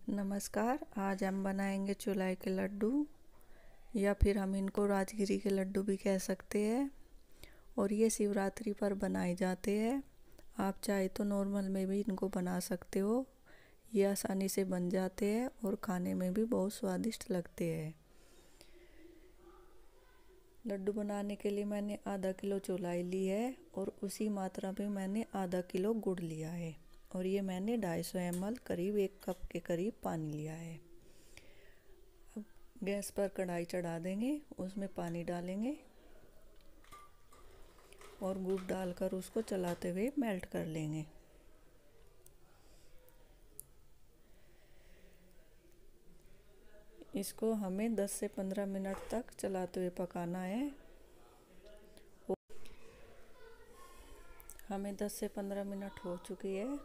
नमस्कार। आज हम बनाएंगे चौलाई के लड्डू या फिर हम इनको राजगिरी के लड्डू भी कह सकते हैं। और ये शिवरात्रि पर बनाए जाते हैं। आप चाहे तो नॉर्मल में भी इनको बना सकते हो। ये आसानी से बन जाते हैं और खाने में भी बहुत स्वादिष्ट लगते हैं। लड्डू बनाने के लिए मैंने आधा किलो चौलाई ली है और उसी मात्रा में मैंने आधा किलो गुड़ लिया है। और ये मैंने 250 ml करीब 1 कप के करीब पानी लिया है। अब गैस पर कढ़ाई चढ़ा देंगे, उसमें पानी डालेंगे और गुड़ डालकर उसको चलाते हुए मेल्ट कर लेंगे। इसको हमें 10 से 15 मिनट तक चलाते हुए पकाना है। हमें 10 से 15 मिनट हो चुकी है।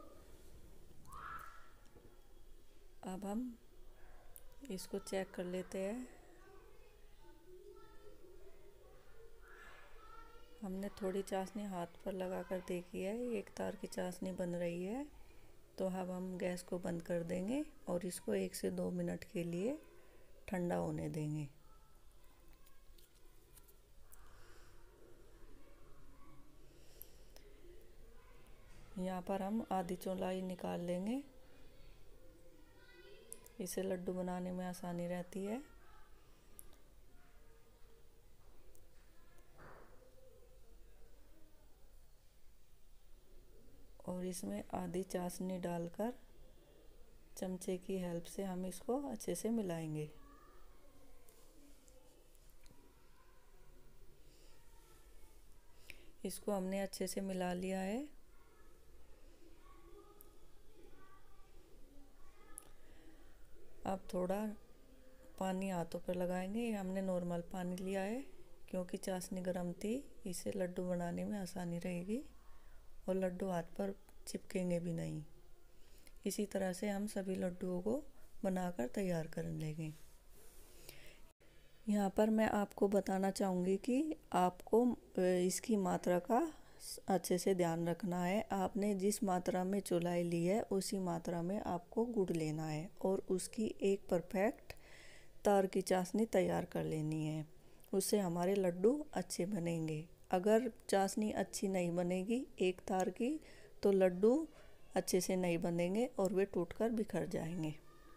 अब हम इसको चेक कर लेते हैं। हमने थोड़ी चाशनी हाथ पर लगा कर देखी है, एक तार की चाशनी बन रही है। तो अब हम गैस को बंद कर देंगे और इसको 1 से 2 मिनट के लिए ठंडा होने देंगे। यहाँ पर हम आधी चौलाई निकाल लेंगे। इसे लड्डू बनाने में आसानी रहती है। और इसमें आधी चाशनी डालकर चमचे की हेल्प से हम इसको अच्छे से मिलाएंगे। इसको हमने अच्छे से मिला लिया है। अब थोड़ा पानी हाथों पर लगाएंगे। हमने नॉर्मल पानी लिया है क्योंकि चाशनी गर्म थी। इसे लड्डू बनाने में आसानी रहेगी और लड्डू हाथ पर चिपकेंगे भी नहीं। इसी तरह से हम सभी लड्डुओं को बनाकर तैयार कर लेंगे। यहाँ पर मैं आपको बताना चाहूँगी कि आपको इसकी मात्रा का अच्छे से ध्यान रखना है। आपने जिस मात्रा में चौलाई ली है उसी मात्रा में आपको गुड़ लेना है और उसकी एक परफेक्ट तार की चाशनी तैयार कर लेनी है। उससे हमारे लड्डू अच्छे बनेंगे। अगर चाशनी अच्छी नहीं बनेगी एक तार की तो लड्डू अच्छे से नहीं बनेंगे और वे टूटकर बिखर जाएंगे।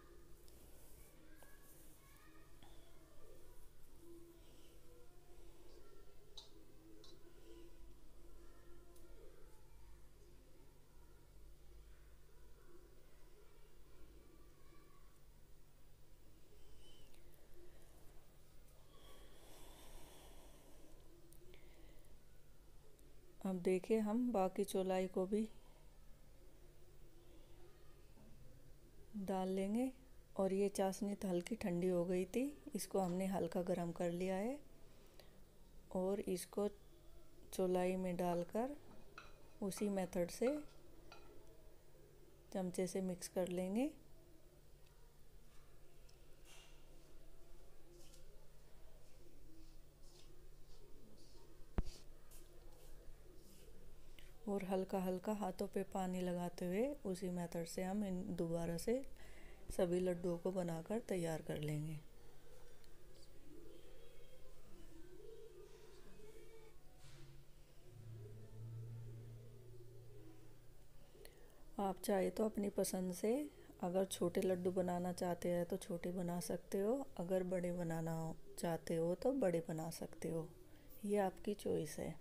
अब देखिए हम बाकी चौलाई को भी डाल लेंगे। और ये चाशनी तो हल्की ठंडी हो गई थी, इसको हमने हल्का गर्म कर लिया है और इसको चौलाई में डालकर उसी मेथड से चमचे से मिक्स कर लेंगे। और हल्का हल्का हाथों पे पानी लगाते हुए उसी मेथड से हम इन दोबारा से सभी लड्डुओं को बनाकर तैयार कर लेंगे। आप चाहे तो अपनी पसंद से अगर छोटे लड्डू बनाना चाहते हैं तो छोटे बना सकते हो, अगर बड़े बनाना चाहते हो तो बड़े बना सकते हो। ये आपकी चॉइस है।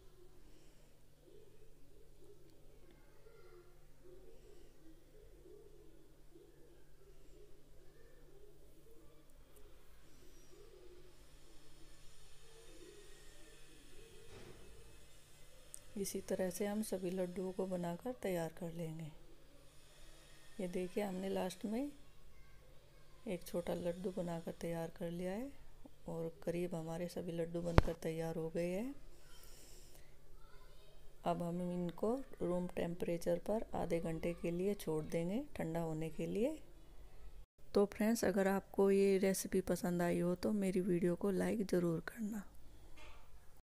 इसी तरह से हम सभी लड्डुओं को बनाकर तैयार कर लेंगे। ये देखिए हमने लास्ट में एक छोटा लड्डू बनाकर तैयार कर लिया है और करीब हमारे सभी लड्डू बनकर तैयार हो गए हैं। अब हम इनको रूम टेम्परेचर पर आधे घंटे के लिए छोड़ देंगे ठंडा होने के लिए। तो फ्रेंड्स, अगर आपको ये रेसिपी पसंद आई हो तो मेरी वीडियो को लाइक ज़रूर करना।